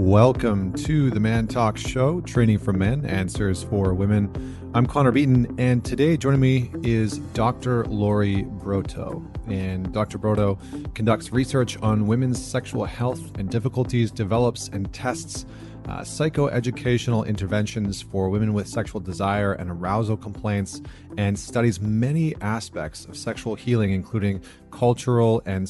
Welcome to the Man Talk Show, Training for Men, Answers for Women. I'm Connor Beaton, and today joining me is Dr. Lori Brotto. And Dr. Brotto conducts research on women's sexual health and difficulties, develops and tests psychoeducational interventions for women with sexual desire and arousal complaints, and studies many aspects of sexual healing, including cultural and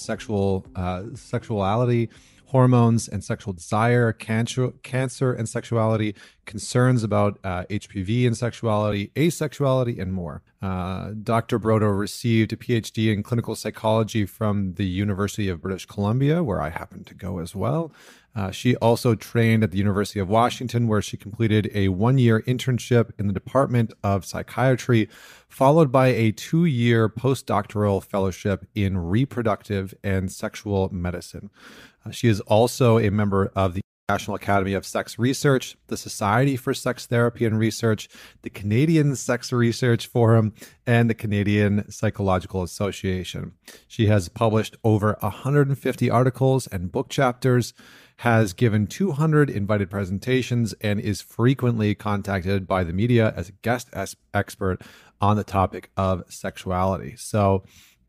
sexuality, hormones and sexual desire, cancer and sexuality, concerns about HPV and sexuality, asexuality, and more. Dr. Brotto received a PhD in clinical psychology from the University of British Columbia, where I happen to go as well. She also trained at the University of Washington, where she completed a one-year internship in the Department of Psychiatry, followed by a 2-year postdoctoral fellowship in reproductive and sexual medicine. She is also a member of the National Academy of Sex Research, the Society for Sex Therapy and Research, the Canadian Sex Research Forum, and the Canadian Psychological Association. She has published over 150 articles and book chapters, has given 200 invited presentations, and is frequently contacted by the media as a guest expert on the topic of sexuality. So,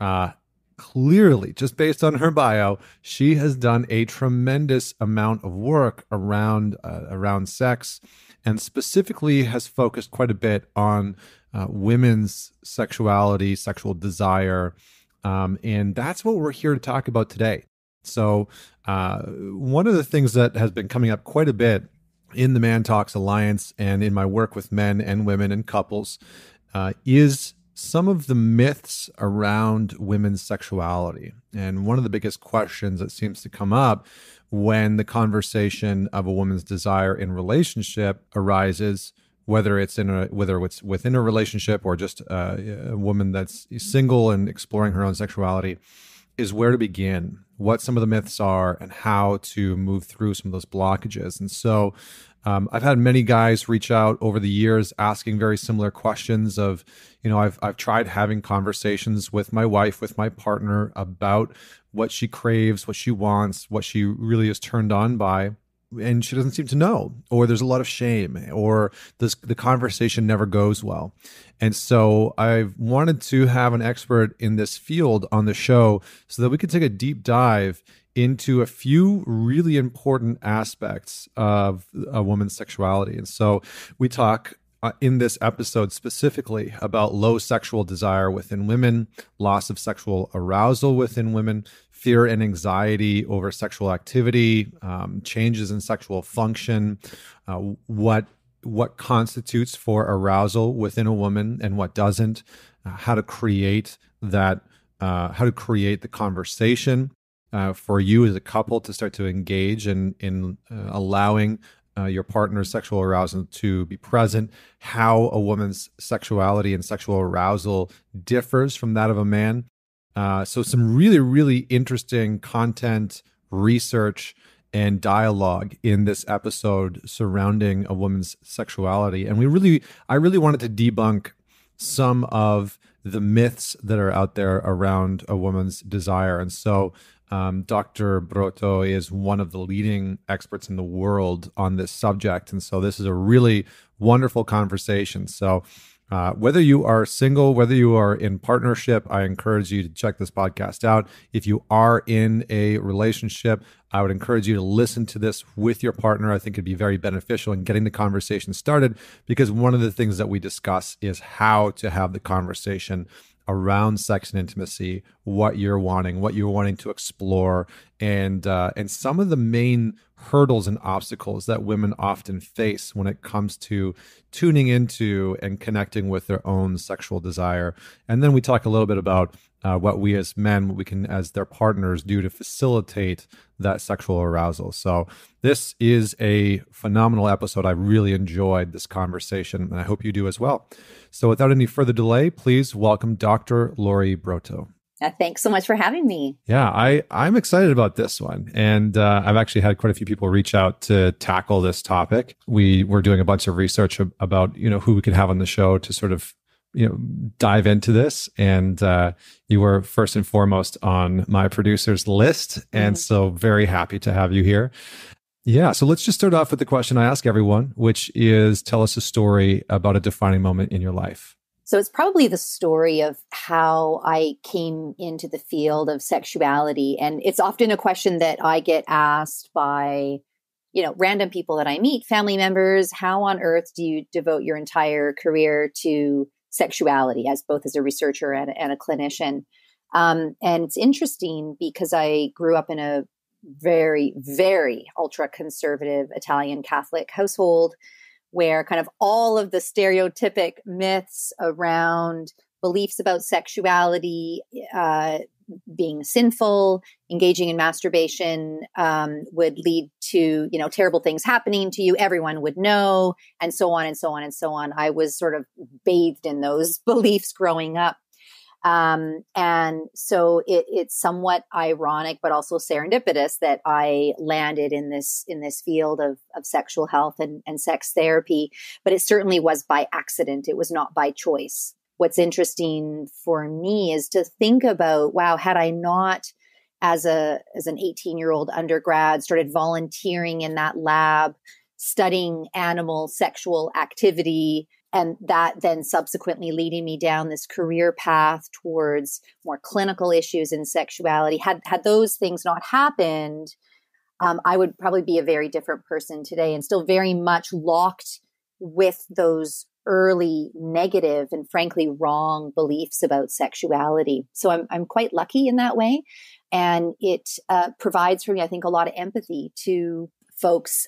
clearly, just based on her bio, she has done a tremendous amount of work around sex, and specifically has focused quite a bit on women's sexuality, sexual desire, and that's what we're here to talk about today. So one of the things that has been coming up quite a bit in the Man Talks Alliance and in my work with men and women and couples is some of the myths around women's sexuality. And one of the biggest questions that seems to come up when the conversation of a woman's desire in relationship arises, whether it's within a relationship or just a woman that's single and exploring her own sexuality, is where to begin, what some of the myths are, and how to move through some of those blockages. And so I've had many guys reach out over the years asking very similar questions of, I've tried having conversations with my wife, with my partner, about what she craves, what she wants, what she really is turned on by, and she doesn't seem to know, or there's a lot of shame, or the conversation never goes well. And so I've wanted to have an expert in this field on the show so that we could take a deep dive into a few really important aspects of a woman's sexuality. And so we talk in this episode specifically about low sexual desire within women, loss of sexual arousal within women, fear and anxiety over sexual activity, changes in sexual function, what constitutes for arousal within a woman and what doesn't, how to create that, how to create the conversation for you as a couple to start to engage in allowing your partner's sexual arousal to be present, how a woman's sexuality and sexual arousal differs from that of a man. So some really, really interesting content, research, and dialogue in this episode surrounding a woman's sexuality. And I really wanted to debunk some of the myths that are out there around a woman's desire. And so Dr. Brotto is one of the leading experts in the world on this subject. And so this is a really wonderful conversation. So whether you are single, whether you are in partnership, I encourage you to check this podcast out. If you are in a relationship, I would encourage you to listen to this with your partner. I think it'd be very beneficial in getting the conversation started, because one of the things that we discuss is how to have the conversation around sex and intimacy, what you're wanting to explore, and some of the main hurdles and obstacles that women often face when it comes to tuning into and connecting with their own sexual desire. And then we talk a little bit about what we as men, what we can as their partners do to facilitate that sexual arousal. So this is a phenomenal episode. I really enjoyed this conversation, and I hope you do as well. So without any further delay, please welcome Dr. Lori Brotto. Thanks so much for having me. Yeah, I'm excited about this one. And I've actually had quite a few people reach out to tackle this topic. We're doing a bunch of research about, who we could have on the show to sort of, dive into this. And you were first and foremost on my producer's list. And so very happy to have you here. Yeah. So let's just start off with the question I ask everyone, which is tell us a story about a defining moment in your life. So it's probably the story of how I came into the field of sexuality. And it's often a question that I get asked by, random people that I meet, family members. How on earth do you devote your entire career to sexuality as both as a researcher and a clinician? And it's interesting because I grew up in a very, very ultra conservative Italian Catholic household where kind of all of the stereotypic myths around beliefs about sexuality, being sinful, engaging in masturbation, would lead to, terrible things happening to you. Everyone would know, and so on and so on and so on. I was sort of bathed in those beliefs growing up. And so it's somewhat ironic, but also serendipitous that I landed in this field of sexual health and sex therapy, but it certainly was by accident. It was not by choice. What's interesting for me is to think about, wow, had I not as an 18-year-old undergrad started volunteering in that lab, studying animal sexual activity, and that then subsequently leading me down this career path towards more clinical issues in sexuality. Had those things not happened, I would probably be a very different person today and still very much locked with those early negative and frankly wrong beliefs about sexuality. So I'm quite lucky in that way. And it provides for me, I think, a lot of empathy to folks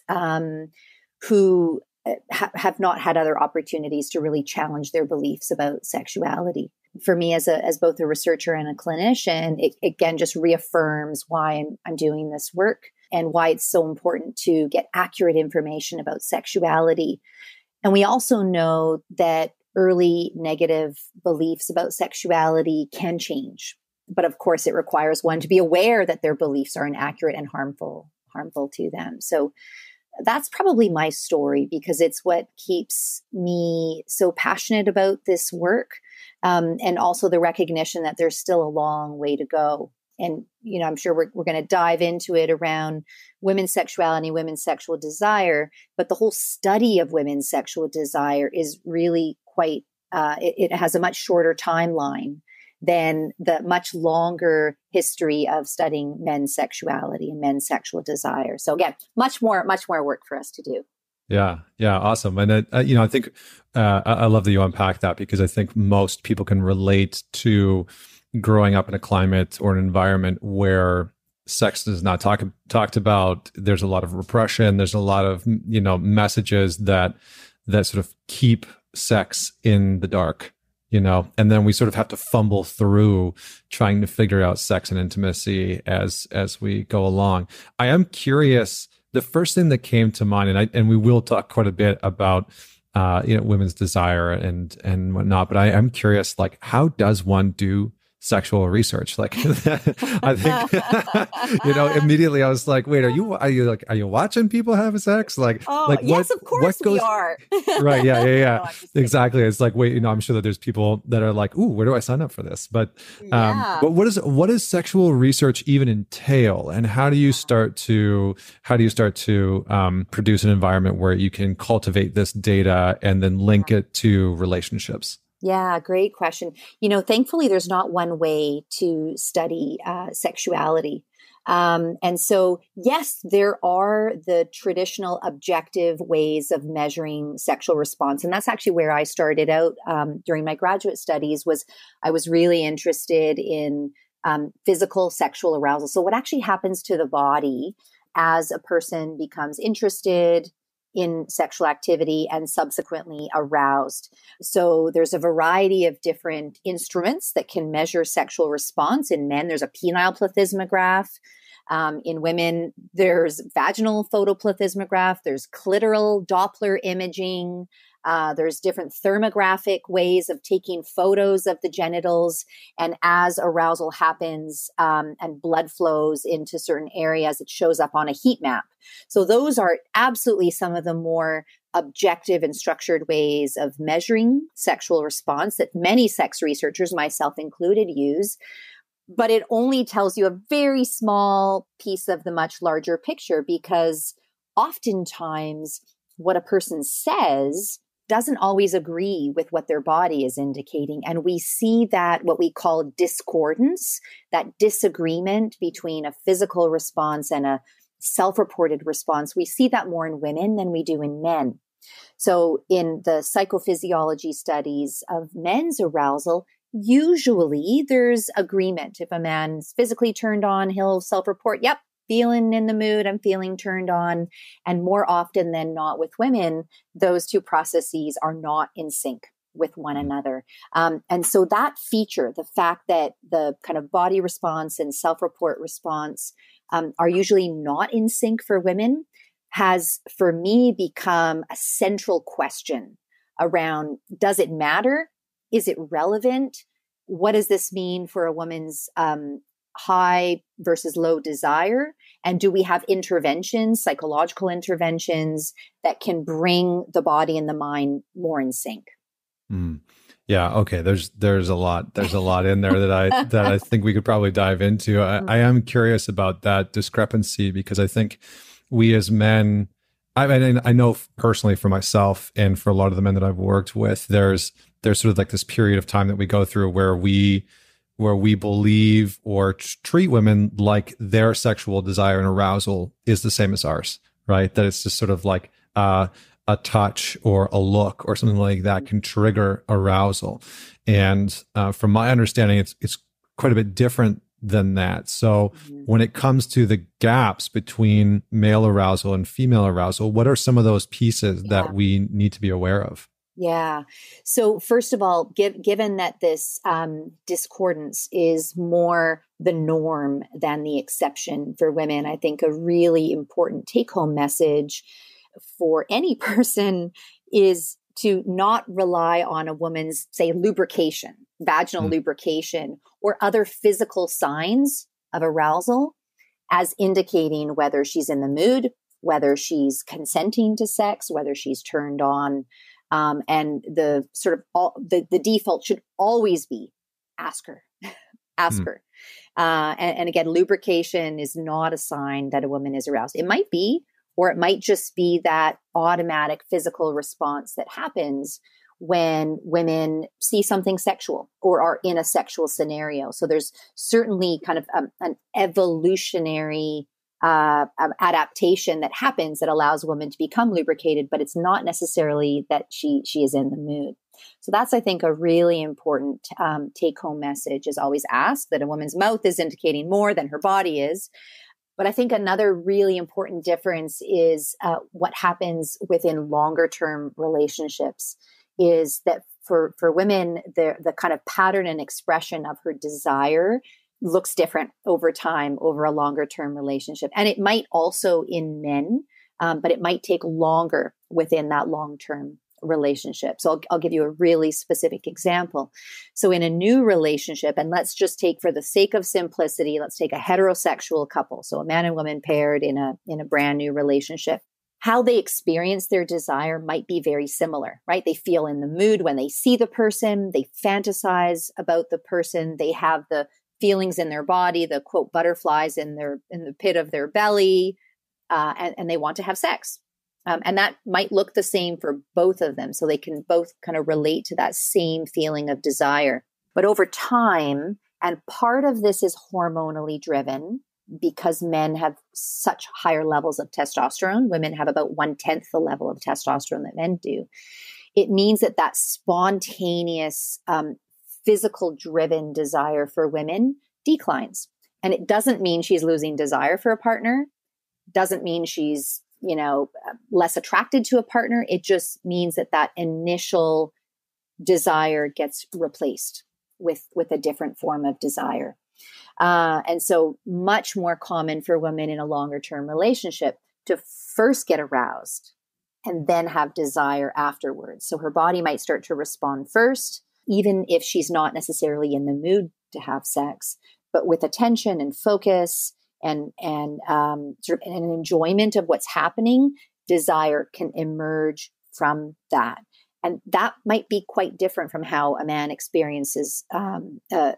who have not had other opportunities to really challenge their beliefs about sexuality. For me, as both a researcher and a clinician, it again just reaffirms why I'm doing this work and why it's so important to get accurate information about sexuality. And we also know that early negative beliefs about sexuality can change. But of course, it requires one to be aware that their beliefs are inaccurate and harmful to them. So that's probably my story because it's what keeps me so passionate about this work. And also the recognition that there's still a long way to go. And, I'm sure we're going to dive into it around women's sexuality, women's sexual desire. But the whole study of women's sexual desire is really quite, it has a much shorter timeline than the much longer history of studying men's sexuality and men's sexual desire. So again, much more work for us to do. Yeah. Yeah. Awesome. And, I think I love that you unpack that because I think most people can relate to growing up in a climate or an environment where sex is not talked about. There's a lot of repression. There's a lot of, messages that sort of keep sex in the dark. And then we sort of have to fumble through trying to figure out sex and intimacy as we go along. I am curious. The first thing that came to mind, and we will talk quite a bit about women's desire and whatnot, but I am curious, like, how does one do sexual research? Like, I think, immediately I was like, wait, are you watching people have sex? Like, yes, of course we are. Right. Yeah. No, Exactly. It's like, wait, I'm sure that there's people that are like, ooh, where do I sign up for this? But what does sexual research even entail? And how do you start to produce an environment where you can cultivate this data and then link it to relationships? Yeah, great question. Thankfully, there's not one way to study sexuality. And so, yes, there are the traditional objective ways of measuring sexual response. And that's actually where I started out during my graduate studies. I was really interested in physical sexual arousal. So what actually happens to the body as a person becomes interested in sexual activity and subsequently aroused. So there's a variety of different instruments that can measure sexual response. In men, there's a penile plethysmograph. In women, there's vaginal photoplethysmograph. There's clitoral Doppler imaging. There's different thermographic ways of taking photos of the genitals. And as arousal happens and blood flows into certain areas, it shows up on a heat map. So those are absolutely some of the more objective and structured ways of measuring sexual response that many sex researchers, myself included, use. But it only tells you a very small piece of the much larger picture because oftentimes what a person says doesn't always agree with what their body is indicating. And we see that what we call discordance, that disagreement between a physical response and a self-reported response, we see that more in women than we do in men. So in the psychophysiology studies of men's arousal, usually there's agreement. If a man's physically turned on, he'll self-report, yep, feeling in the mood, I'm feeling turned on. And more often than not with women, those two processes are not in sync with one another. And so that feature, the fact that the kind of body response and self-report response are usually not in sync for women, has for me become a central question around, does it matter? Is it relevant? What does this mean for a woman's high versus low desire? And do we have interventions, psychological interventions that can bring the body and the mind more in sync? Yeah. Okay. There's a lot in there that I think we could probably dive into. I am curious about that discrepancy because I think we as men, I know personally for myself and for a lot of the men that I've worked with, there's sort of like this period of time that we go through where we believe or treat women like their sexual desire and arousal is the same as ours, right? That it's just sort of like a touch or a look or something like that can trigger arousal. And from my understanding, it's quite a bit different than that. So when it comes to the gaps between male arousal and female arousal, what are some of those pieces that we need to be aware of? Yeah. So first of all, given that this discordance is more the norm than the exception for women, I think a really important take-home message for any person is to not rely on a woman's, say, lubrication, vaginal lubrication, or other physical signs of arousal as indicating whether she's in the mood, whether she's consenting to sex, whether she's turned on. And the sort of the default should always be ask her. And again, lubrication is not a sign that a woman is aroused. It might be, or it might just be that automatic physical response that happens when women see something sexual or are in a sexual scenario. So there's certainly kind of an evolutionary adaptation that happens that allows women to become lubricated, but it's not necessarily that she is in the mood. So that's, I think, a really important take-home message is always ask, that a woman's mouth is indicating more than her body is. But I think another really important difference is what happens within longer-term relationships is that for women, the kind of pattern and expression of her desire looks different over time, over a longer term relationship. And it might also in men, but it might take longer within that long term relationship. So I'll give you a really specific example. So in a new relationship, and let's just take, for the sake of simplicity, let's take a heterosexual couple. So a man and woman paired in a brand new relationship. How they experience their desire might be very similar, right? They feel in the mood when they see the person, they fantasize about the person, they have the feelings in their body, the quote butterflies in the pit of their belly, and they want to have sex. And that might look the same for both of them. So they can both kind of relate to that same feeling of desire. But over time, and part of this is hormonally driven because men have such higher levels of testosterone. Women have about 1/10 the level of testosterone that men do. It means that spontaneous, physical driven desire for women declines. And it doesn't mean she's losing desire for a partner. Doesn't mean she's, less attracted to a partner. It just means that initial desire gets replaced with a different form of desire. And so much more common for women in a longer term relationship to first get aroused and then have desire afterwards. So her body might start to respond first, even if she's not necessarily in the mood to have sex, but with attention and focus and sort of an enjoyment of what's happening, desire can emerge from that. And that might be quite different from how a man experiences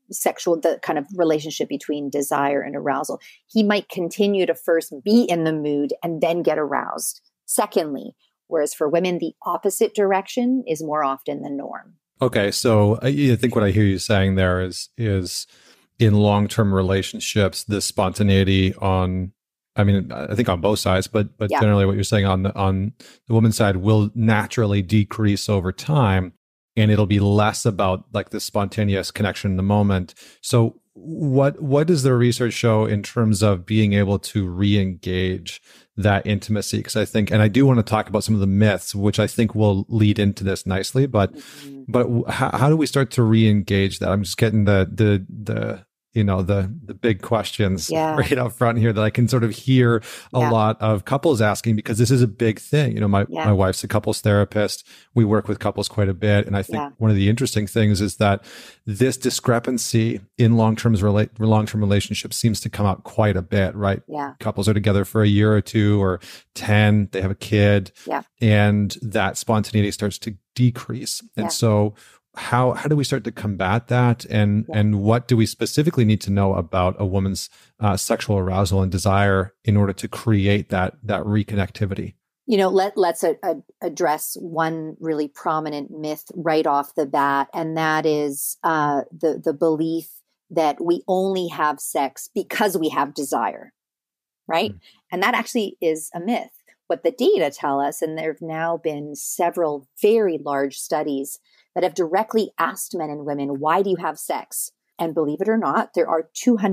the kind of relationship between desire and arousal. He might continue to first be in the mood and then get aroused. Secondly, whereas for women, the opposite direction is more often the norm. Okay, so I think what I hear you saying there is in long-term relationships, the spontaneity on, I mean, I think on both sides, but Yeah. generally what you're saying on the woman's side will naturally decrease over time, and it'll be less about like the spontaneous connection in the moment. So what does the research show in terms of being able to re-engage that intimacy? Because I think, and I do want to talk about some of the myths, which I think will lead into this nicely, but how do we start to re-engage that? I'm just getting the the big questions right up front here that I can sort of hear a lot of couples asking, because this is a big thing. You know, my wife's a couples therapist. We work with couples quite a bit. And I think one of the interesting things is that this discrepancy in long-term relationships seems to come up quite a bit, right? Yeah. Couples are together for a year or two or 10, they have a kid, and that spontaneity starts to decrease. And so how do we start to combat that? And what do we specifically need to know about a woman's sexual arousal and desire in order to create that reconnectivity? You know, let's address one really prominent myth right off the bat, and that is the belief that we only have sex because we have desire, right? Mm. And that actually is a myth. What the data tell us, and there have now been several very large studies that have directly asked men and women, why do you have sex? And believe it or not, there are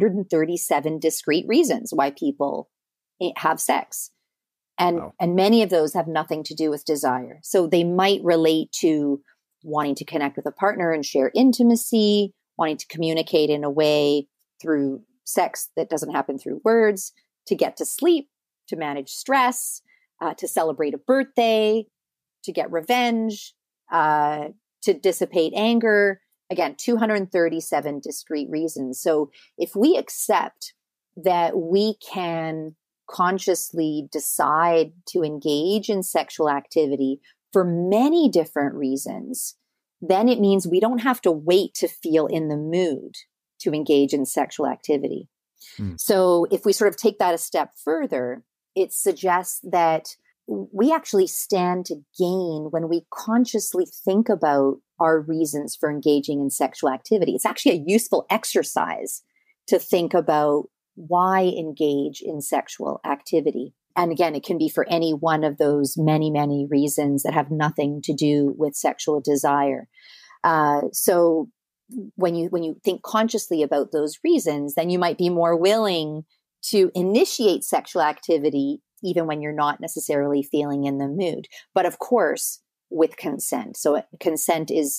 237 discrete reasons why people have sex. And many of those have nothing to do with desire. So they might relate to wanting to connect with a partner and share intimacy, wanting to communicate in a way through sex that doesn't happen through words, to get to sleep, to manage stress, to celebrate a birthday, to get revenge, to dissipate anger. Again, 237 discrete reasons. So if we accept that we can consciously decide to engage in sexual activity for many different reasons, then it means we don't have to wait to feel in the mood to engage in sexual activity. So if we sort of take that a step further, it suggests that we actually stand to gain when we consciously think about our reasons for engaging in sexual activity. It's actually a useful exercise to think about why engage in sexual activity. And again, it can be for any one of those many, many reasons that have nothing to do with sexual desire. So when you think consciously about those reasons, then you might be more willing to initiate sexual activity even when you're not necessarily feeling in the mood. But of course, with consent. So consent is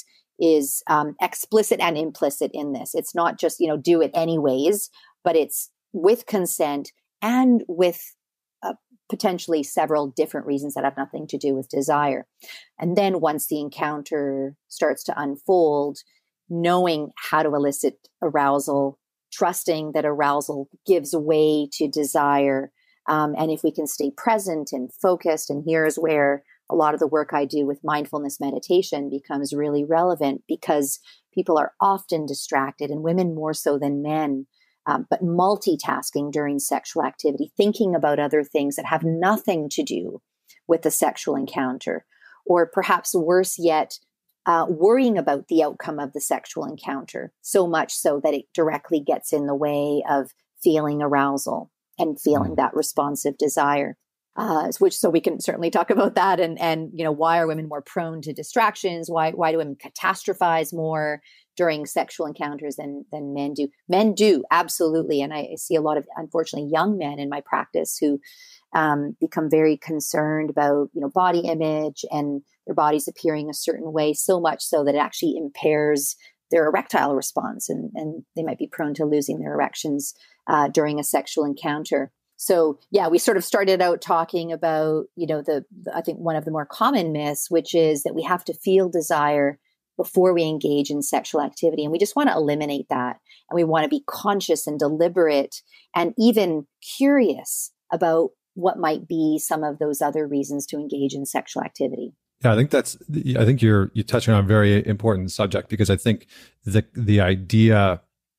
explicit and implicit in this. It's not just, do it anyways, but it's with consent and with potentially several different reasons that have nothing to do with desire. And then once the encounter starts to unfold, knowing how to elicit arousal, trusting that arousal gives way to desire. And if we can stay present and focused, and here's where a lot of the work I do with mindfulness meditation becomes really relevant, because people are often distracted, and women more so than men, but multitasking during sexual activity, thinking about other things that have nothing to do with the sexual encounter, or perhaps worse yet, worrying about the outcome of the sexual encounter, so much so that it directly gets in the way of feeling arousal and feeling that responsive desire. So we can certainly talk about that, and why are women more prone to distractions? Why do women catastrophize more during sexual encounters than men do? Men do, absolutely, and I see a lot of, unfortunately, young men in my practice who become very concerned about body image and their bodies appearing a certain way, so much so that it actually impairs their erectile response, and they might be prone to losing their erections during a sexual encounter. So yeah, we sort of started out talking about, I think one of the more common myths, which is that we have to feel desire before we engage in sexual activity. And we just want to eliminate that. And we want to be conscious and deliberate and even curious about what might be some of those other reasons to engage in sexual activity. Yeah, I think you're touching on a very important subject, because I think the idea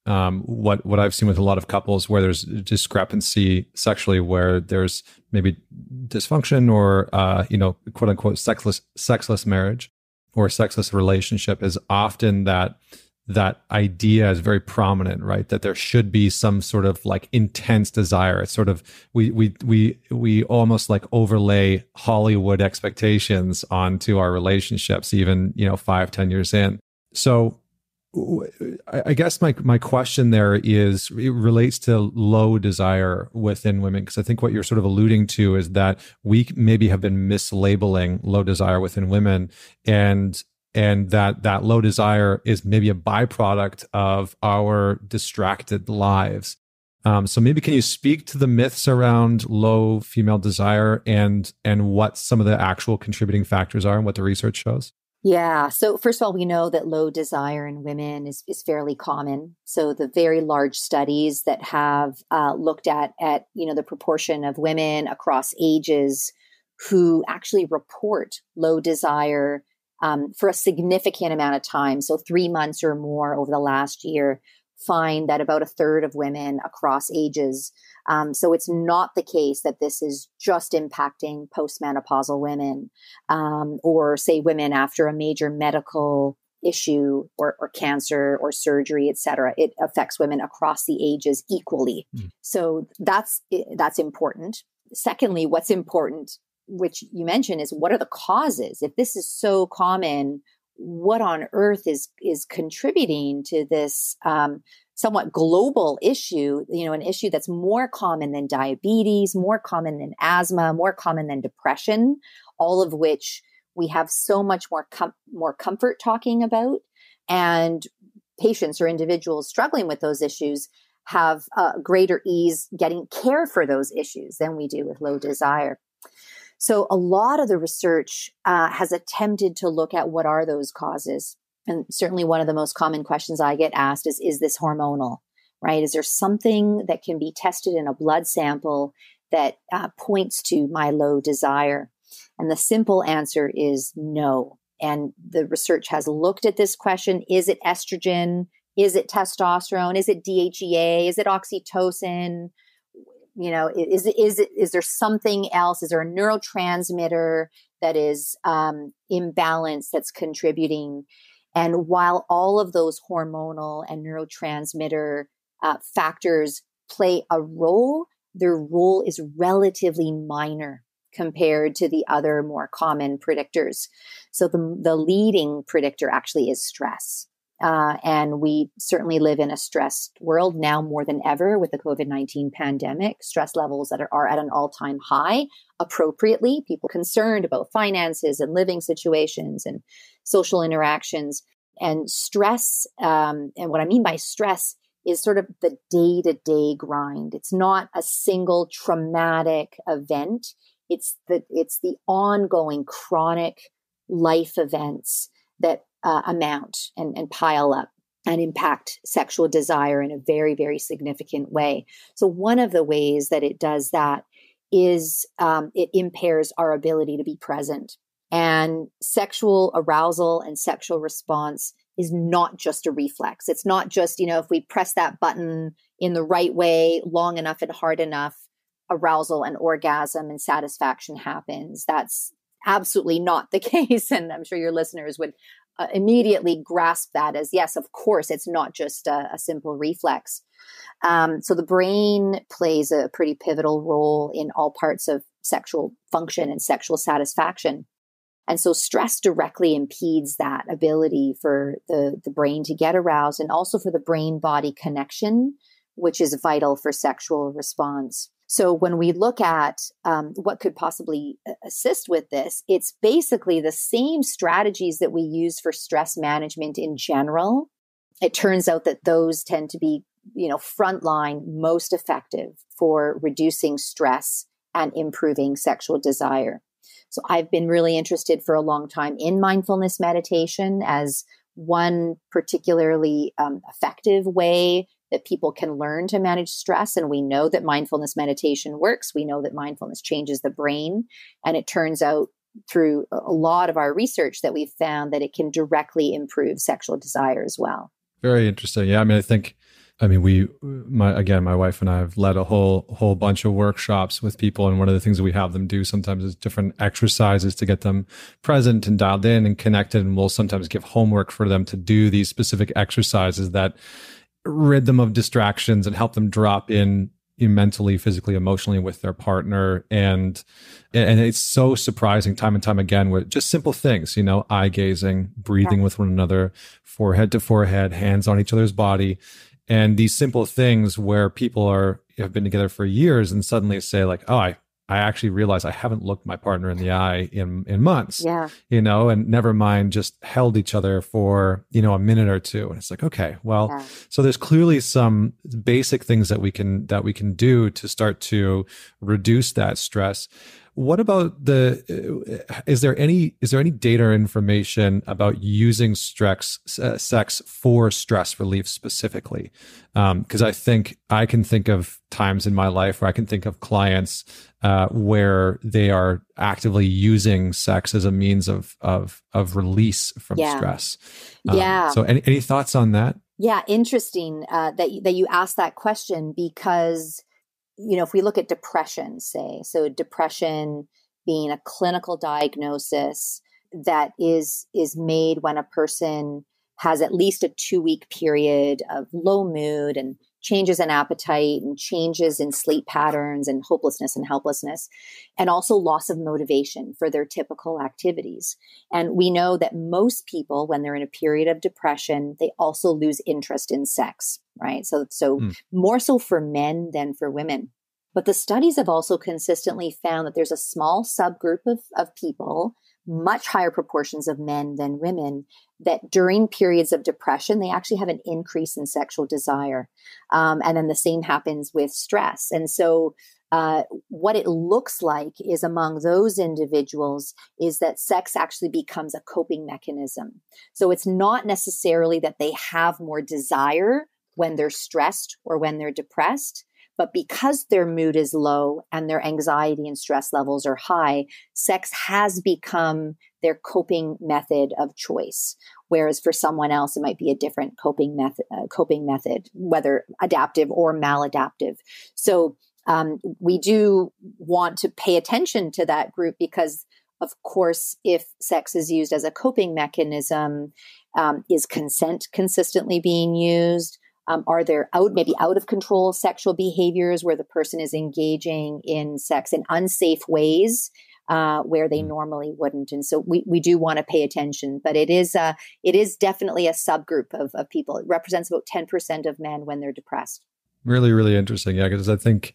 what I've seen with a lot of couples where there's discrepancy sexually, where there's maybe dysfunction or quote unquote sexless marriage or sexless relationship, is often that idea is very prominent, right? That there should be some sort of like intense desire. It's sort of we almost like overlay Hollywood expectations onto our relationships, even 5-10 years in. So I guess my question there is, it relates to low desire within women, because I think what you're sort of alluding to is that we maybe have been mislabeling low desire within women, and that low desire is maybe a byproduct of our distracted lives. So maybe can you speak to the myths around low female desire and what some of the actual contributing factors are and what the research shows? Yeah. So first of all, we know that low desire in women is fairly common. So the very large studies that have looked at the proportion of women across ages who actually report low desire for a significant amount of time, so 3 months or more over the last year, find that about a third of women across ages. So it's not the case that this is just impacting postmenopausal women, or say women after a major medical issue or cancer or surgery, et cetera. It affects women across the ages equally. So that's important. Secondly, what's important, which you mentioned, is what are the causes? If this is so common, what on earth is contributing to this somewhat global issue, an issue that's more common than diabetes, more common than asthma, more common than depression, all of which we have so much more comfort talking about. And patients or individuals struggling with those issues have greater ease getting care for those issues than we do with low desire. So a lot of the research has attempted to look at what are those causes. And certainly one of the most common questions I get asked is this hormonal, right? Is there something that can be tested in a blood sample that points to my low desire? And the simple answer is no. And the research has looked at this question. Is it estrogen? Is it testosterone? Is it DHEA? Is it oxytocin? Is there something else? Is there a neurotransmitter that is imbalanced that's contributing? And while all of those hormonal and neurotransmitter factors play a role, their role is relatively minor compared to the other more common predictors. So the leading predictor actually is stress. And we certainly live in a stressed world now more than ever with the COVID-19 pandemic. Stress levels that are at an all-time high, appropriately. People concerned about finances and living situations and social interactions. And stress, and what I mean by stress is sort of the day-to-day grind. It's not a single traumatic event. It's the ongoing chronic life events that amount and pile up and impact sexual desire in a very, very significant way. So one of the ways that it does that is it impairs our ability to be present. And sexual arousal and sexual response is not just a reflex. It's not just, if we press that button in the right way, long enough and hard enough, arousal and orgasm and satisfaction happens. That's absolutely not the case. And I'm sure your listeners would immediately grasp that as, yes, of course, it's not just a simple reflex. So the brain plays a pretty pivotal role in all parts of sexual function and sexual satisfaction. And so stress directly impedes that ability for the brain to get aroused, and also for the brain-body connection, which is vital for sexual response. So when we look at what could possibly assist with this, it's basically the same strategies that we use for stress management in general. It turns out that those tend to be, frontline, most effective for reducing stress and improving sexual desire. So I've been really interested for a long time in mindfulness meditation as one particularly effective way that people can learn to manage stress. And we know that mindfulness meditation works. We know that mindfulness changes the brain. And it turns out through a lot of our research that we've found that it can directly improve sexual desire as well. Very interesting. Yeah. I mean, I think I mean, my wife and I have led a whole bunch of workshops with people, and one of the things that we have them do sometimes is different exercises to get them present and dialed in and connected. And we'll sometimes give homework for them to do these specific exercises that rid them of distractions and help them drop in mentally, physically, emotionally with their partner. And it's so surprising time and time again with just simple things, eye gazing, breathing with one another, forehead to forehead, hands on each other's body. And these simple things where people have been together for years and suddenly say like, oh, I actually realize I haven't looked my partner in the eye in months, and never mind just held each other for, a minute or two. And it's like, okay, well, so there's clearly some basic things that we can do to start to reduce that stress. What about is there any data or information about using sex for stress relief specifically? Because I can think of times in my life where I can think of clients where they are actively using sex as a means of release from stress. So any thoughts on that? Yeah, interesting that you asked that question, because if we look at depression, so depression being a clinical diagnosis that is made when a person has at least a 2-week period of low mood and changes in appetite and changes in sleep patterns and hopelessness and helplessness, and also loss of motivation for their typical activities. And we know that most people, when they're in a period of depression, they also lose interest in sex, right? So more so for men than for women. But the studies have also consistently found that there's a small subgroup of people, much higher proportions of men than women, that during periods of depression, they actually have an increase in sexual desire. And then the same happens with stress. And so what it looks like is among those individuals is that sex actually becomes a coping mechanism. So it's not necessarily that they have more desire when they're stressed or when they're depressed, but because their mood is low and their anxiety and stress levels are high, sex has become their coping method of choice. Whereas for someone else, it might be a different coping method, whether adaptive or maladaptive. So we do want to pay attention to that group because, of course, if sex is used as a coping mechanism, is consent consistently being used? Are there maybe out of control sexual behaviors where the person is engaging in sex in unsafe ways where they normally wouldn't? And so we do want to pay attention, but it is definitely a subgroup of people. It represents about 10% of men when they're depressed. Really, really interesting. Yeah, because I think,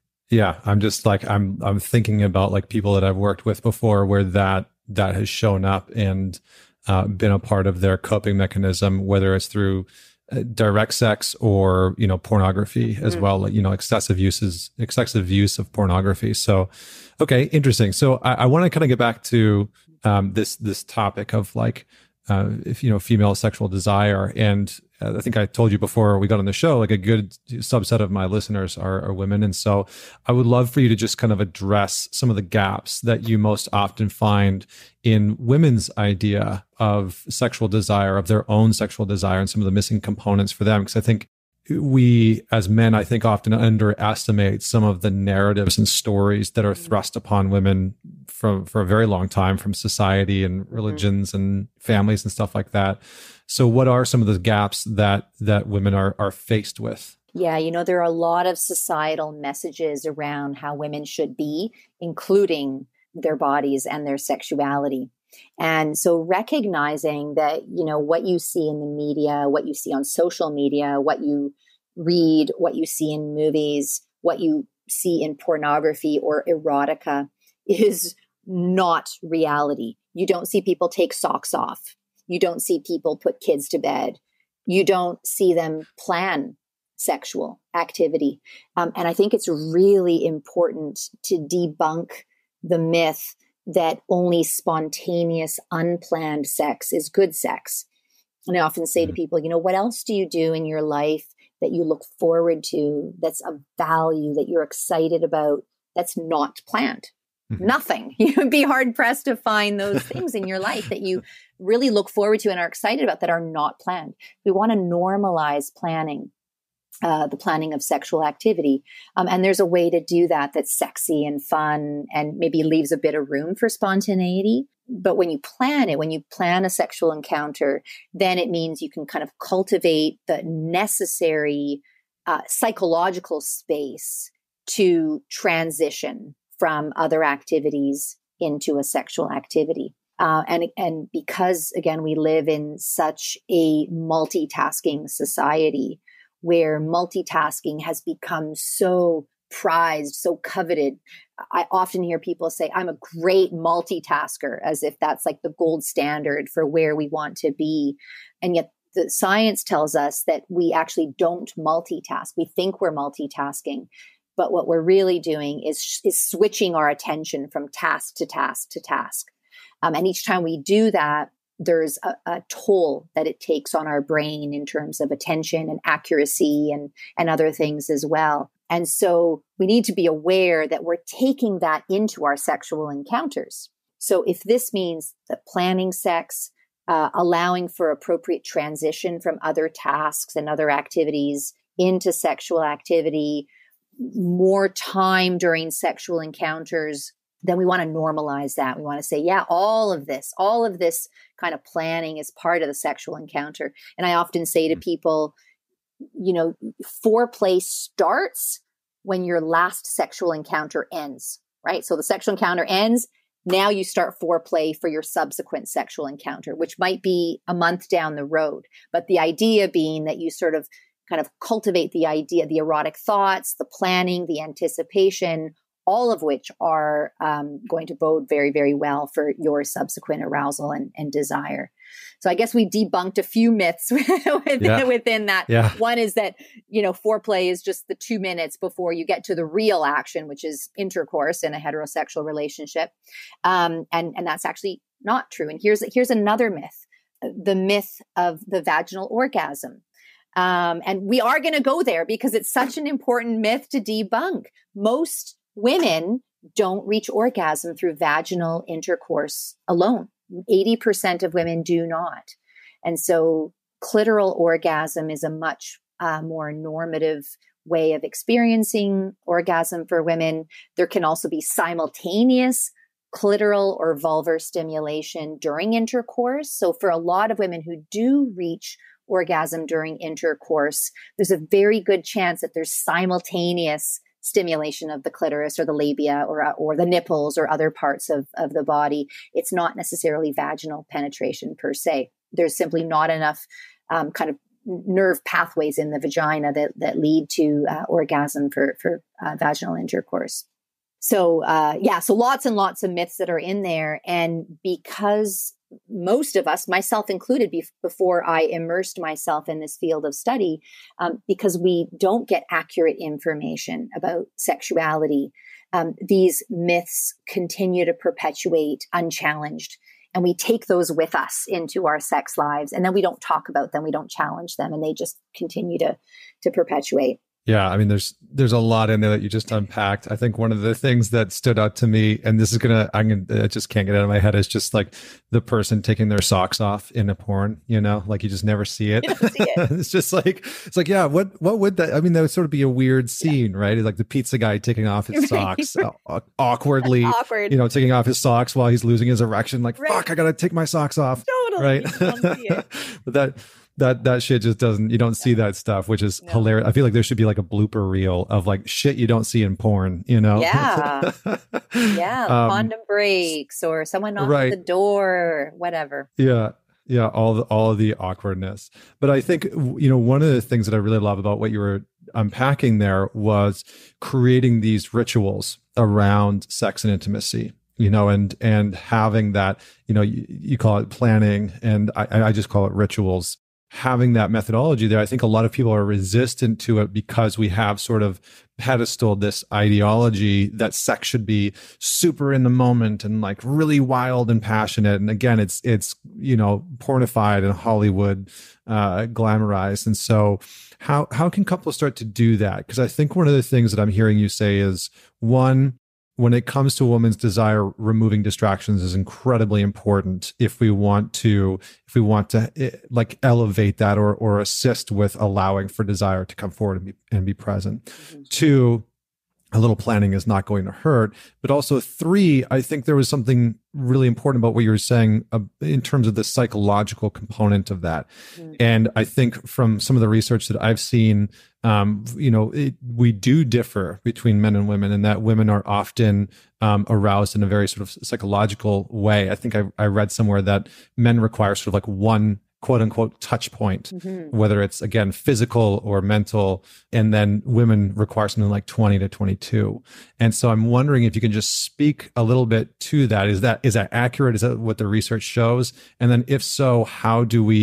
I'm just like I'm thinking about like people that I've worked with before where that has shown up and been a part of their coping mechanism, whether it's through direct sex or pornography as well, excessive use of pornography. So okay, interesting. So I want to kind of get back to this topic of like if female sexual desire. And I think I told you before we got on the show, like a good subset of my listeners are women. And so I would love for you to just kind of address some of the gaps that you most often find in women's idea of sexual desire, of their own sexual desire, and some of the missing components for them. Because I think we as men, I think, often underestimate some of the narratives and stories that are thrust upon women for a very long time from society and religions and families and stuff like that. So what are some of the gaps that women are faced with? Yeah, there are a lot of societal messages around how women should be, including their bodies and their sexuality. And so recognizing that, what you see in the media, what you see on social media, what you read, what you see in movies, what you see in pornography or erotica is not reality. You don't see people take socks off. You don't see people put kids to bed. You don't see them plan sexual activity. And I think it's really important to debunk the myth that only spontaneous, unplanned sex is good sex. And I often say to people, what else do you do in your life that you look forward to, that's of value, that you're excited about, that's not planned? Nothing. You would be hard pressed to find those things in your life that you really look forward to and are excited about that are not planned. We want to normalize planning. the planning of sexual activity. And there's a way to do that that's sexy and fun and maybe leaves a bit of room for spontaneity. But when you plan it, when you plan a sexual encounter, then it means you can kind of cultivate the necessary psychological space to transition from other activities into a sexual activity. And because, again, we live in such a multitasking society where multitasking has become so prized, so coveted. I often hear people say, I'm a great multitasker, as if that's like the gold standard for where we want to be. And yet the science tells us that we actually don't multitask. We think we're multitasking, but what we're really doing is switching our attention from task to task to task. And each time we do that, there's a toll that it takes on our brain in terms of attention and accuracy and other things as well. And so we need to be aware that we're taking that into our sexual encounters. So if this means that planning sex, allowing for appropriate transition from other tasks and other activities into sexual activity, more time during sexual encounters, then we want to normalize that. We want to say, yeah, all of this kind of planning is part of the sexual encounter. And I often say to people, foreplay starts when your last sexual encounter ends, right? So the sexual encounter ends. Now you start foreplay for your subsequent sexual encounter, which might be a month down the road. But the idea being that you sort of kind of cultivate the idea, the erotic thoughts, the planning, the anticipation, all of which are going to bode very, very well for your subsequent arousal and desire. So I guess we debunked a few myths within that. Yeah. One is that, foreplay is just the 2 minutes before you get to the real action, which is intercourse in a heterosexual relationship. And that's actually not true. And here's another myth, the myth of the vaginal orgasm. And we are going to go there because it's such an important myth to debunk. Most women don't reach orgasm through vaginal intercourse alone. 80% of women do not. And so clitoral orgasm is a much more normative way of experiencing orgasm for women. There can also be simultaneous clitoral or vulvar stimulation during intercourse. So for a lot of women who do reach orgasm during intercourse, there's a very good chance that there's simultaneous stimulation of the clitoris or the labia or the nipples or other parts of the body. It's not necessarily vaginal penetration per se. There's simply not enough kind of nerve pathways in the vagina that lead to orgasm for vaginal intercourse. So so lots and lots of myths that are in there. And because most of us, myself included, before I immersed myself in this field of study, because we don't get accurate information about sexuality, these myths continue to perpetuate unchallenged. And we take those with us into our sex lives. And then we don't talk about them. We don't challenge them. And they just continue to perpetuate. Yeah, I mean, there's a lot in there that you just unpacked. I think one of the things that stood out to me, and this is I just can't get out of my head, is just like the person taking their socks off in a porn. Like you just never see it. You don't see it. it's like, yeah, what would that? I mean, that would sort of be a weird scene, right? It's like the pizza guy taking off his socks awkwardly, taking off his socks while he's losing his erection. Like, fuck, I gotta take my socks off. Totally, right? You don't see it. But that shit just doesn't, you don't see that stuff, which is hilarious. I feel like there should be like a blooper reel of like shit you don't see in porn, Yeah. Condom breaks or someone knocks the door, whatever. Yeah. Yeah. All of the awkwardness. But I think, one of the things that I really love about what you were unpacking there was creating these rituals around sex and intimacy. And having that, you call it planning, and I just call it rituals. Having that methodology there, I think a lot of people are resistant to it because we have sort of pedestaled this ideology that sex should be super in the moment and like really wild and passionate. And again, it's pornified and Hollywood glamorized. And so how can couples start to do that? Because I think one of the things that I'm hearing you say is, one, when it comes to a woman's desire, removing distractions is incredibly important if we want to like elevate that or assist with allowing for desire to come forward and be present. Mm-hmm. Two, a little planning is not going to hurt. But also three, I think there was something really important about what you were saying in terms of the psychological component of that. Mm-hmm. And I think from some of the research that I've seen, we do differ between men and women, and that women are often aroused in a very sort of psychological way. I think I read somewhere that men require sort of like one quote unquote touch point, mm-hmm. whether it's again physical or mental, and then women require something like 20 to 22. And so I'm wondering if you can just speak a little bit to that. Is that accurate? Is that what the research shows? And then if so, how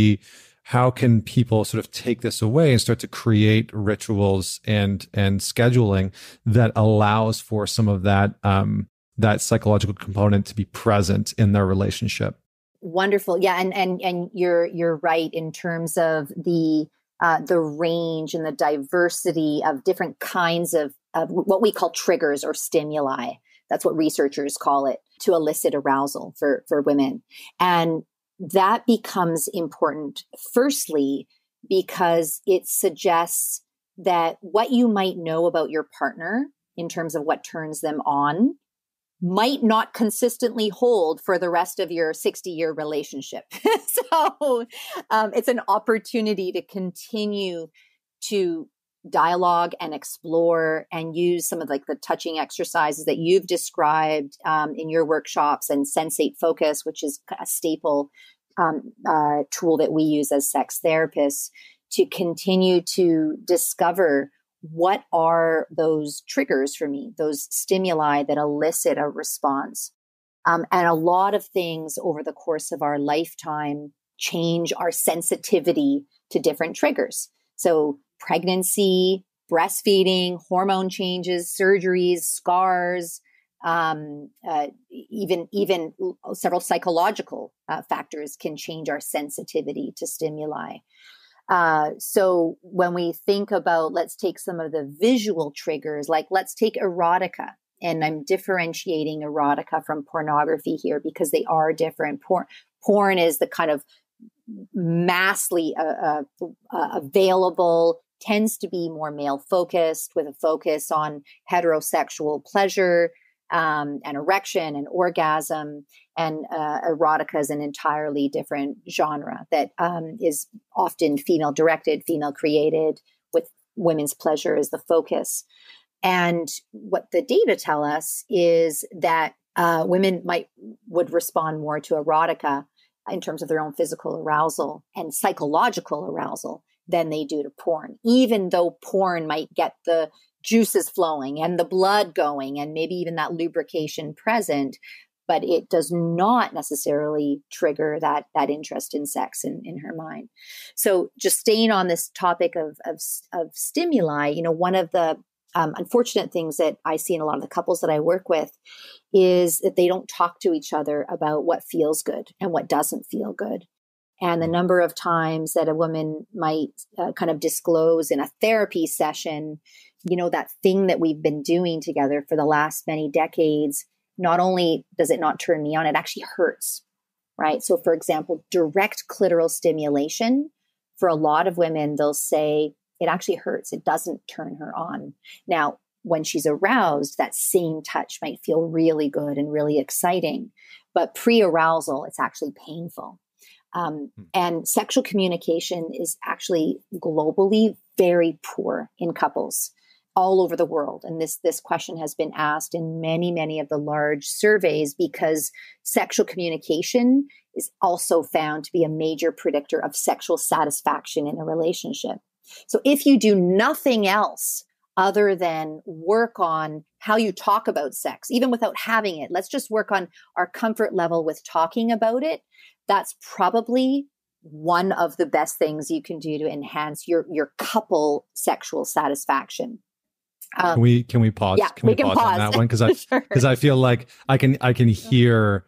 can people sort of take this away and start to create rituals and scheduling that allows for some of that that psychological component to be present in their relationship? Wonderful. Yeah. And you're right in terms of the range and the diversity of different kinds of what we call triggers or stimuli. That's what researchers call it, to elicit arousal for women. And that becomes important, firstly, because it suggests that what you might know about your partner in terms of what turns them on might not consistently hold for the rest of your 60-year relationship. So it's an opportunity to continue to dialogue and explore and use some of like the touching exercises that you've described in your workshops, and sensate focus, which is a staple tool that we use as sex therapists, to continue to discover what are those triggers for me, those stimuli that elicit a response. And a lot of things over the course of our lifetime change our sensitivity to different triggers. So pregnancy, breastfeeding, hormone changes, surgeries, scars, even several psychological factors can change our sensitivity to stimuli. So when we think about, let's take some of the visual triggers, like let's take erotica. And I'm differentiating erotica from pornography here because they are different. Porn is the kind of massively available, tends to be more male focused, with a focus on heterosexual pleasure, and erection and orgasm. And erotica is an entirely different genre that is often female directed, female created, with women's pleasure as the focus. And what the data tell us is that women would respond more to erotica in terms of their own physical arousal and psychological arousal than they do to porn, even though porn might get the juices flowing and the blood going and maybe even that lubrication present, but it does not necessarily trigger that interest in sex in her mind. So just staying on this topic of stimuli, one of the unfortunate things that I see in a lot of the couples that I work with is that they don't talk to each other about what feels good and what doesn't feel good. And the number of times that a woman might kind of disclose in a therapy session, that thing that we've been doing together for the last many decades, not only does it not turn me on, it actually hurts, right? So for example, direct clitoral stimulation, for a lot of women, they'll say it actually hurts. It doesn't turn her on. Now, when she's aroused, that same touch might feel really good and really exciting, but pre-arousal, it's actually painful. And sexual communication is actually globally very poor in couples all over the world. And this question has been asked in many, many of the large surveys, because sexual communication is also found to be a major predictor of sexual satisfaction in a relationship. So if you do nothing else other than work on how you talk about sex, even without having it, let's just work on our comfort level with talking about it. That's probably one of the best things you can do to enhance your couple sexual satisfaction. Can we pause? Yeah, can we pause on that one? Because I feel like I can hear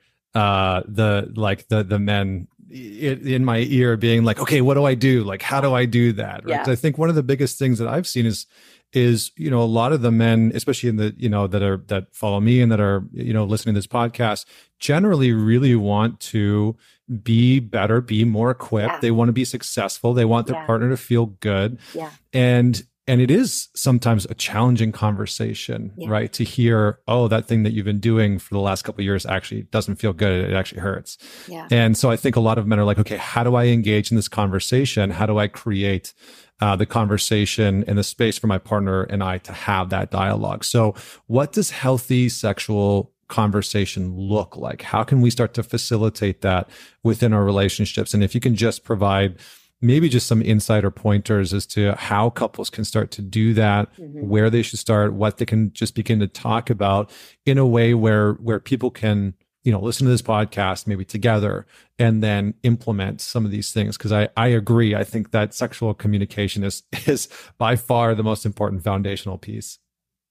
the men in my ear being like, okay, what do I do? Like, how do I do that? Right. Yeah. I think one of the biggest things that I've seen is is, a lot of the men, especially in the, that follow me and that are, listening to this podcast, generally really want to be better, be more equipped. Yeah. They want to be successful. They want their Yeah. partner to feel good. Yeah. And it is sometimes a challenging conversation, Yeah. right? To hear, oh, that thing that you've been doing for the last couple of years actually doesn't feel good. It actually hurts. Yeah. And so I think a lot of men are like, okay, how do I engage in this conversation? How do I create the conversation and the space for my partner and I to have that dialogue? So what does healthy sexual conversation look like? How can we start to facilitate that within our relationships? And if you can just provide maybe just some insight or pointers as to how couples can start to do that, where they should start, what they can just begin to talk about in a way where people can, listen to this podcast maybe together and then implement some of these things. Because I agree. I think that sexual communication is by far the most important foundational piece.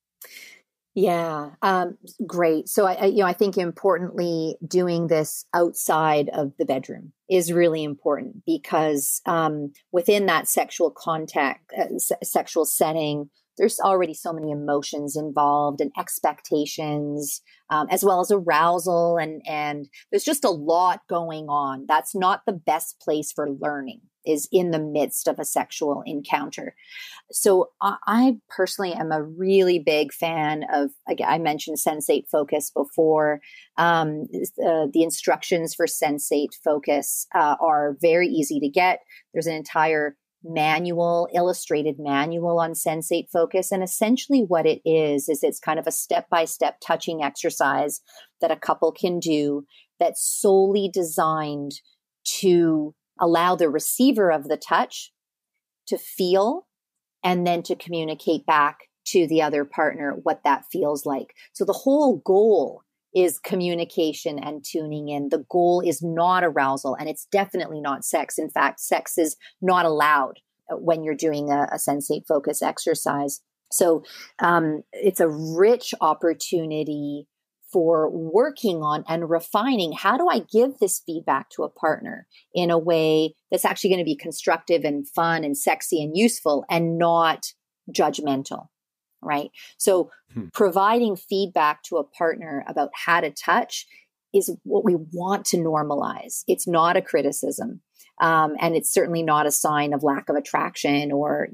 Yeah, great. So I think importantly, doing this outside of the bedroom is really important because within that sexual contact, sexual setting, there's already so many emotions involved and expectations, as well as arousal, and there's just a lot going on. That's not the best place for learning, is in the midst of a sexual encounter. So I personally am a really big fan of, again, I mentioned Sensate Focus before. The instructions for Sensate Focus are very easy to get. There's an entire illustrated manual on Sensate Focus. And essentially what it is it's kind of a step-by-step touching exercise that a couple can do that's solely designed to allow the receiver of the touch to feel and then to communicate back to the other partner what that feels like. So the whole goal is communication and tuning in. The goal is not arousal, and it's definitely not sex. In fact, sex is not allowed when you're doing a Sensate Focus exercise. So it's a rich opportunity for working on and refining, how do I give this feedback to a partner in a way that's actually going to be constructive and fun and sexy and useful and not judgmental, right? So providing feedback to a partner about how to touch is what we want to normalize. It's not a criticism. And it's certainly not a sign of lack of attraction or,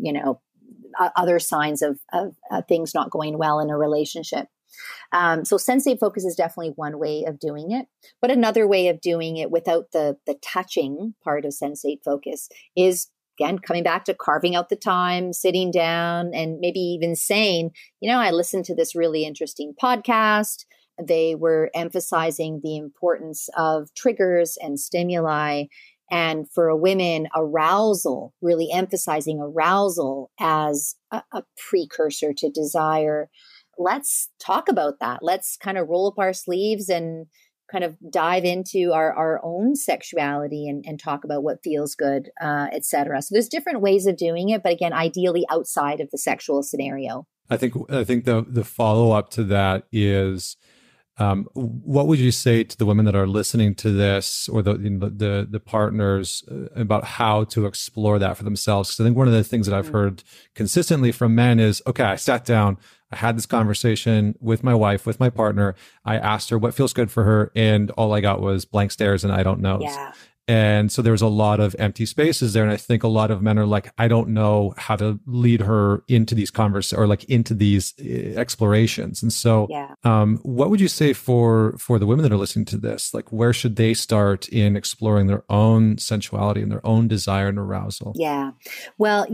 other signs of things not going well in a relationship. So Sensate Focus is definitely one way of doing it. But another way of doing it without the touching part of Sensate Focus is, again, coming back to carving out the time, sitting down, and maybe even saying, I listened to this really interesting podcast. They were emphasizing the importance of triggers and stimuli. And for women, arousal, really emphasizing arousal as a precursor to desire. Let's talk about that. Let's kind of roll up our sleeves and kind of dive into our own sexuality and talk about what feels good, et cetera. So there's different ways of doing it, but again, ideally outside of the sexual scenario. I think the follow-up to that is, what would you say to the women that are listening to this, or the partners, about how to explore that for themselves? Because I think one of the things that I've heard consistently from men is, okay, I sat down, I had this conversation with my wife, with my partner. I asked her what feels good for her, and all I got was blank stares and I don't know. Yeah. And so there was a lot of empty spaces there. And I think a lot of men are like, I don't know how to lead her into these into these explorations. And so, what would you say for the women that are listening to this? Like, where should they start in exploring their own sensuality and their own desire and arousal? Yeah. Well,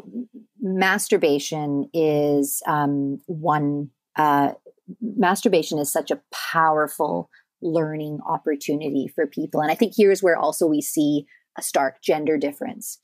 masturbation is masturbation is such a powerful learning opportunity for people. And I think here's where also we see a stark gender difference.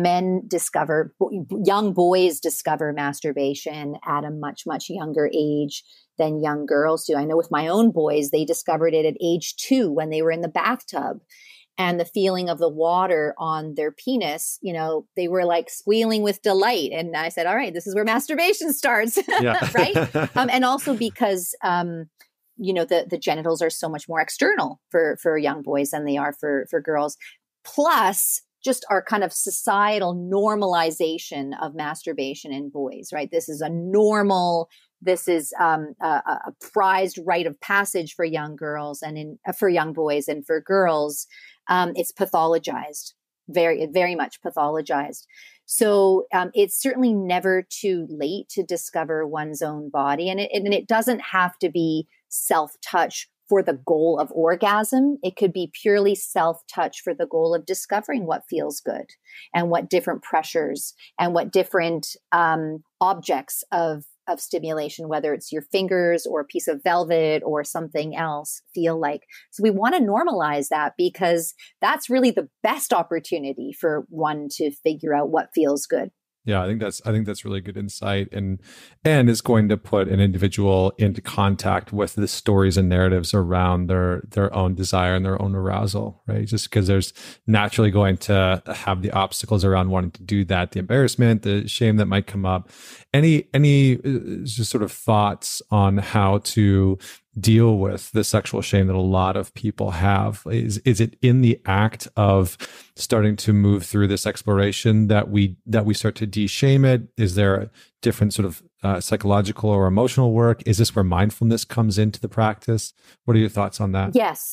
Young boys discover masturbation at a much, much younger age than young girls do. I know with my own boys, they discovered it at age 2 when they were in the bathtub. And the feeling of the water on their penis, they were like squealing with delight. And I said, all right, this is where masturbation starts, right? And also because the genitals are so much more external for young boys than they are for girls. Plus, just our kind of societal normalization of masturbation in boys, right? This is a normal, this is a prized rite of passage for young girls and for young boys, and for girls, it's pathologized, very much pathologized. So it's certainly never too late to discover one's own body, and it doesn't have to be self-touch for the goal of orgasm. It could be purely self-touch for the goal of discovering what feels good and what different pressures and what different objects of stimulation, whether it's your fingers or a piece of velvet or something else, feel like. So we want to normalize that, because that's really the best opportunity for one to figure out what feels good. Yeah, I think that's really good insight, and is going to put an individual into contact with the stories and narratives around their own desire and their own arousal, right? Just because there's naturally going to have the obstacles around wanting to do that, the embarrassment, the shame that might come up. Any just sort of thoughts on how to deal with the sexual shame that a lot of people have? Is it in the act of starting to move through this exploration that we start to de-shame it? Is there a different sort of psychological or emotional work? Is this where mindfulness comes into the practice? What are your thoughts on that? Yes.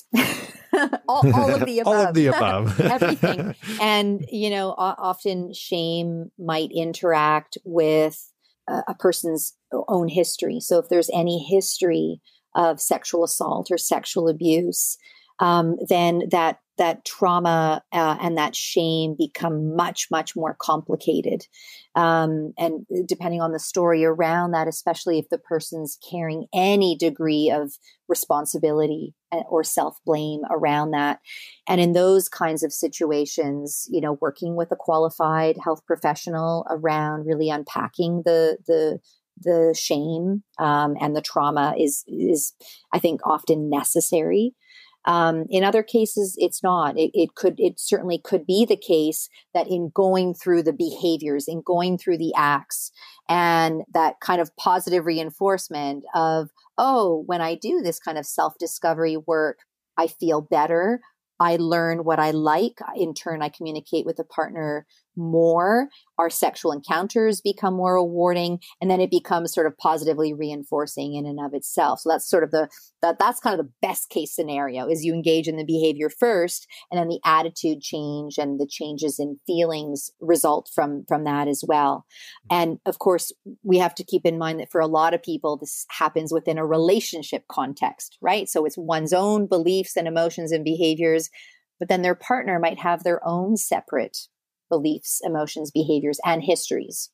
all of the above. All of the above. Everything. And, often shame might interact with a person's own history. So if there's any history of sexual assault or sexual abuse, then that trauma and that shame become much, much more complicated. And depending on the story around that, especially if the person's carrying any degree of responsibility or self-blame around that. And in those kinds of situations, working with a qualified health professional around really unpacking the shame and the trauma is I think often necessary. In other cases, it's not. It certainly could be the case that in going through the behaviors, in going through the acts, and that kind of positive reinforcement of, oh, when I do this kind of self-discovery work, I feel better. I learn what I like. In turn, I communicate with the partner more. Our sexual encounters become more rewarding, and then it becomes sort of positively reinforcing in and of itself. So that's sort of that's kind of the best case scenario, is you engage in the behavior first, and then the attitude change and the changes in feelings result from that as well. And of course, we have to keep in mind that for a lot of people, this happens within a relationship context, right? So it's one's own beliefs and emotions and behaviors, but then their partner might have their own separate beliefs, emotions, behaviors, and histories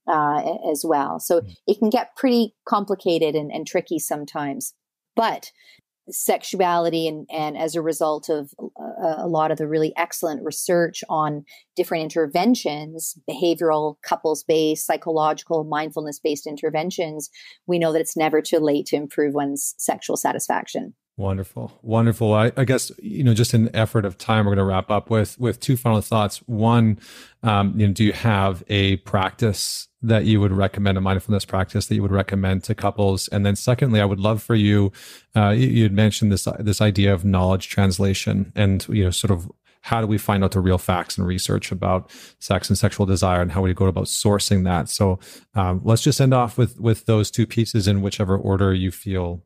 as well. So it can get pretty complicated and tricky sometimes. But sexuality and as a result of a lot of the really excellent research on different interventions, behavioral, couples-based, psychological, mindfulness-based interventions, we know that it's never too late to improve one's sexual satisfaction. Wonderful. Wonderful. I guess, just in the effort of time, we're going to wrap up with two final thoughts. One, do you have a practice that you would recommend, a mindfulness practice that you would recommend to couples? And then secondly, I would love for you, you had mentioned this idea of knowledge translation and, sort of how do we find out the real facts and research about sex and sexual desire, and how we go about sourcing that? So let's just end off with those two pieces in whichever order you feel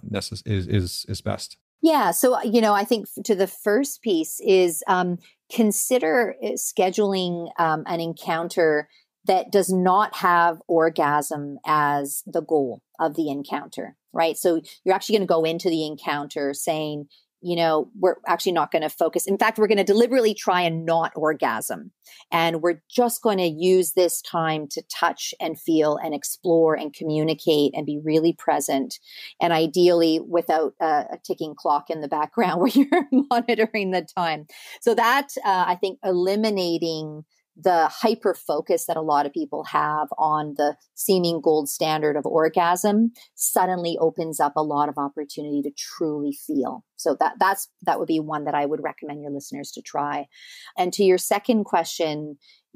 is best. Yeah. So, I think to the first piece is consider scheduling an encounter that does not have orgasm as the goal of the encounter, right? So you're actually going to go into the encounter saying, we're actually not going to focus. In fact, we're going to deliberately try and not orgasm. And we're just going to use this time to touch and feel and explore and communicate and be really present. And ideally without a ticking clock in the background where you're monitoring the time. So that, I think, eliminating the hyper focus that a lot of people have on the seeming gold standard of orgasm suddenly opens up a lot of opportunity to truly feel. So that would be one that I would recommend your listeners to try. And to your second question,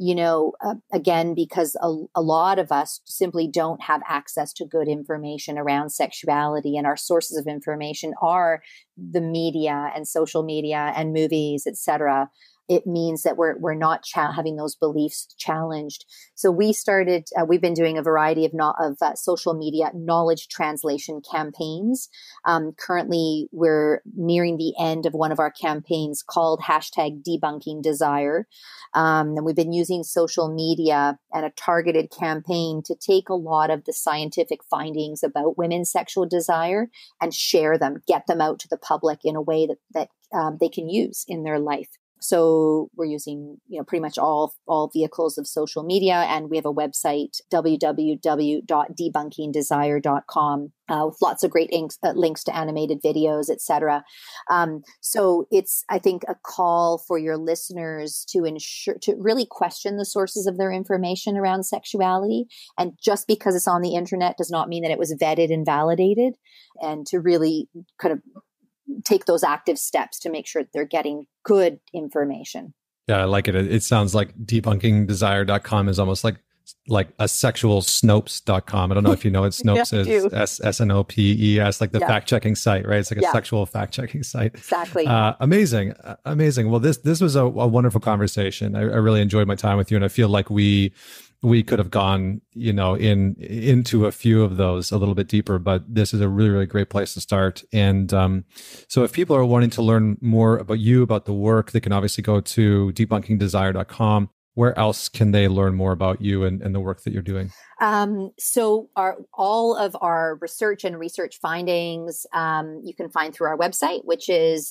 again, because a lot of us simply don't have access to good information around sexuality, and our sources of information are the media and social media and movies, etc. it means that we're not having those beliefs challenged. So we've been doing a variety of social media knowledge translation campaigns. Currently, we're nearing the end of one of our campaigns called #DebunkingDesire. And we've been using social media and a targeted campaign to take a lot of the scientific findings about women's sexual desire and share them, get them out to the public in a way that they can use in their life. So we're using, pretty much all vehicles of social media, and we have a website, www.debunkingdesire.com, with lots of great links to animated videos, etc. So it's, I think, a call for your listeners to really question the sources of their information around sexuality. And just because it's on the internet does not mean that it was vetted and validated, and to really kind of take those active steps to make sure that they're getting good information. Yeah, I like it. It sounds like debunkingdesire.com is almost like a sexual Snopes.com. I don't know if you know what Snopes is. SNOPES, like the fact-checking site, right? It's like a sexual fact-checking site. Exactly. Amazing. Well, this was a wonderful conversation. I really enjoyed my time with you, and I feel like we could have gone, into a few of those a little bit deeper, but this is a really, really great place to start. And so if people are wanting to learn more about you, about the work, they can obviously go to debunkingdesire.com. Where else can they learn more about you and the work that you're doing? So all of our research and research findings, you can find through our website, which is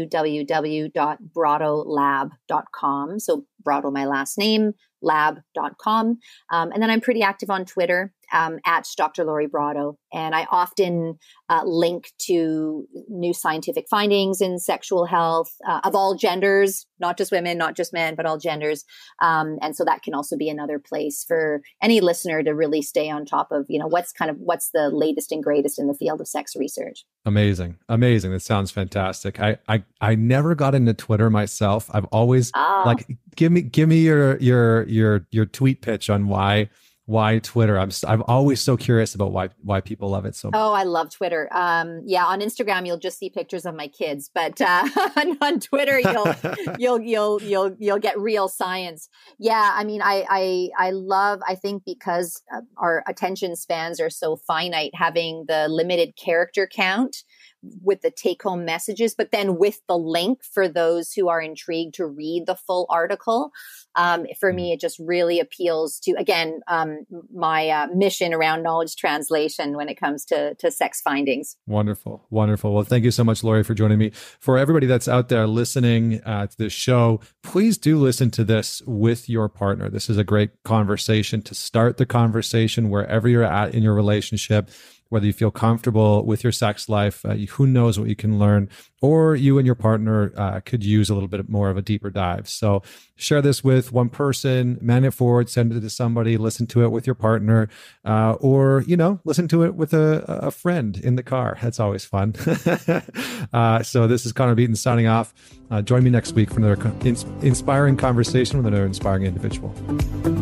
www.brottolab.com. So Brotto, my last name, lab.com. And then I'm pretty active on Twitter, at Dr. Lori Brotto. And I often link to new scientific findings in sexual health of all genders, not just women, not just men, but all genders. And so that can also be another place for any listener to really stay on top of, what's the latest and greatest in the field of sex research. Amazing. That sounds fantastic. I never got into Twitter myself. I've always give me your tweet pitch on why Twitter. I'm always so curious about why people love it so much. Oh, I love Twitter. On Instagram you'll just see pictures of my kids, but on Twitter you'll get real science. Yeah, I mean, I think because our attention spans are so finite, having the limited character count with the take-home messages, but then with the link for those who are intrigued to read the full article. For me, it just really appeals to, again, my mission around knowledge translation when it comes to sex findings. Wonderful. Well, thank you so much, Lori, for joining me. For everybody that's out there listening to this show, please do listen to this with your partner. This is a great conversation to start the conversation wherever you're at in your relationship. Whether you feel comfortable with your sex life, who knows what you can learn, or you and your partner could use a little bit more of a deeper dive. So share this with one person, man it forward, send it to somebody, listen to it with your partner, or, listen to it with a friend in the car. That's always fun. So this is Connor Beaton signing off. Join me next week for another inspiring conversation with another inspiring individual.